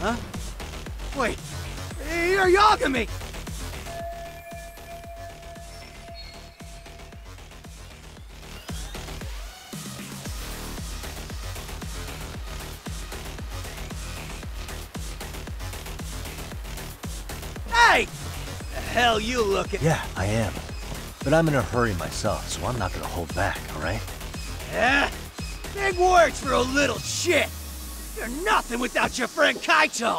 Huh? Wait, you're Yagami! Hey! The hell you looking? Yeah, I am. But I'm in a hurry myself, so I'm not gonna hold back, alright? Yeah? Big words for a little shit! You're nothing without your friend Kaito!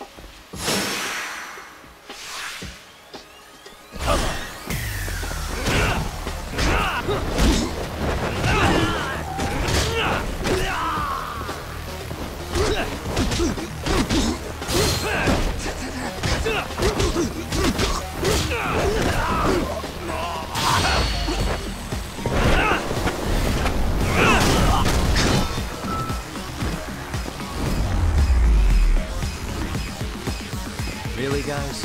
Come on! Really, guys?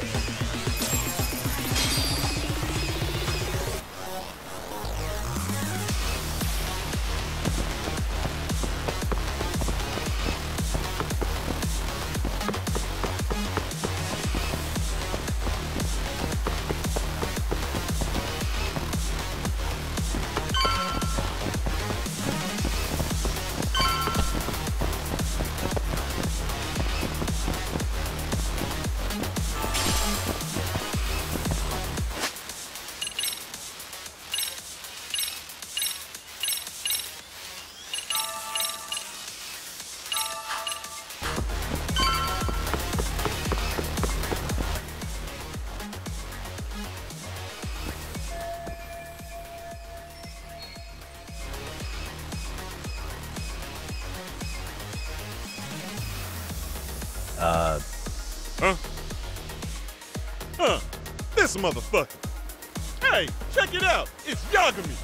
This motherfucker. Hey, check it out. It's Yagami.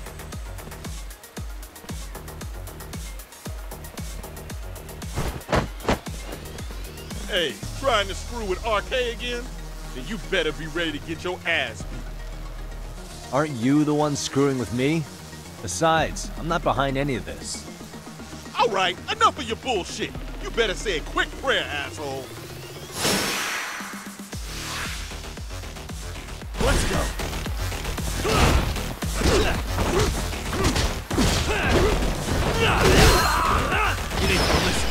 Hey, trying to screw with RK again? Then you better be ready to get your ass beat. Aren't you the one screwing with me? Besides, I'm not behind any of this. All right, enough of your bullshit. You better say a quick prayer, asshole. Let's go! You need to listen.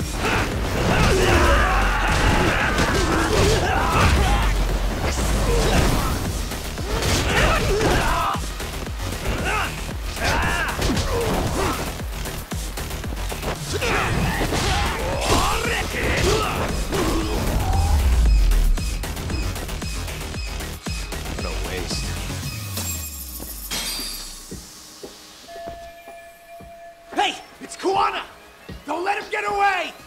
What a waste. Hey! It's Kuwana! Don't let him get away!